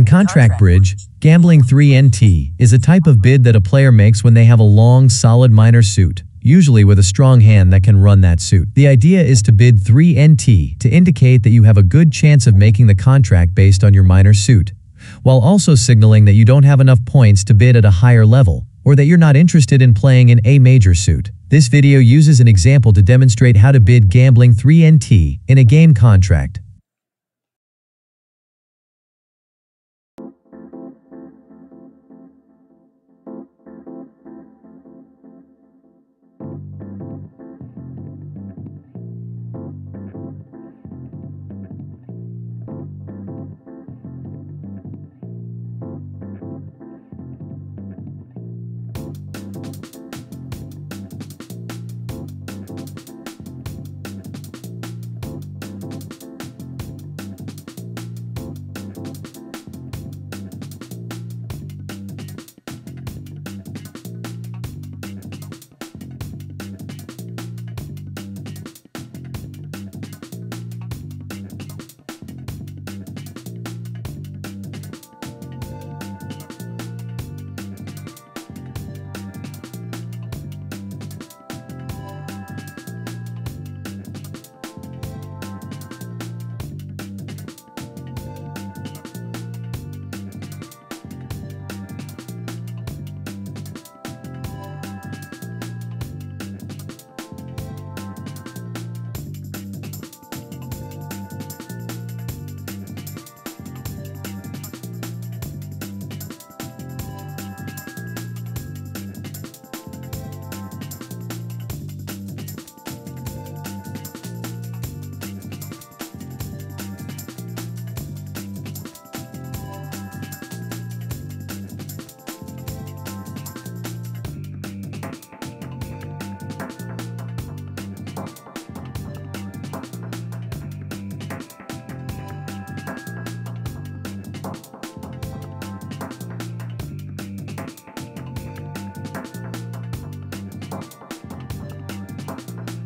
contract bridge, gambling 3NT is a type of bid that a player makes when they have a long, solid minor suit, usually with a strong hand that can run that suit. The idea is to bid 3NT to indicate that you have a good chance of making the contract based on your minor suit, while also signaling that you don't have enough points to bid at a higher level, or that you're not interested in playing an A major suit. This video uses an example to demonstrate how to bid gambling 3NT in a game contract.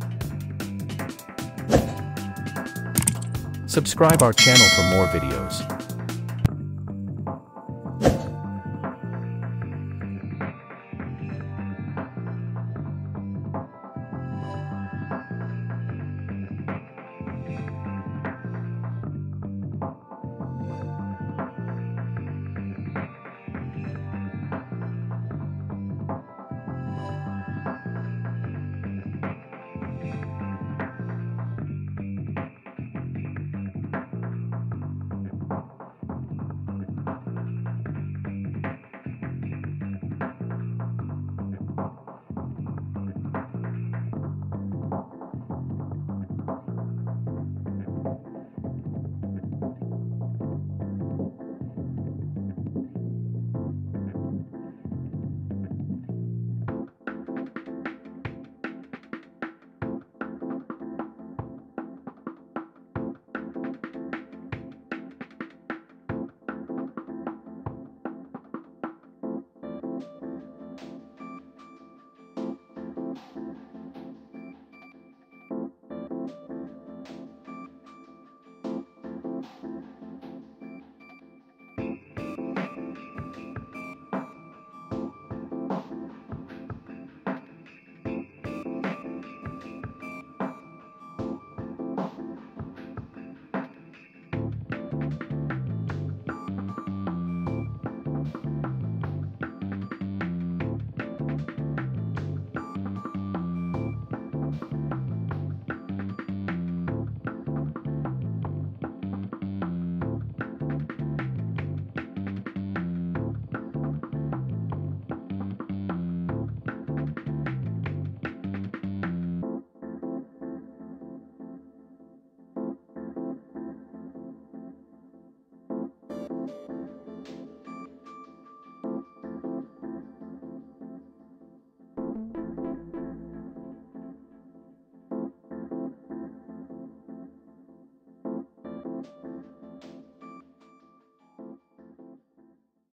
Subscribe our channel for more videos.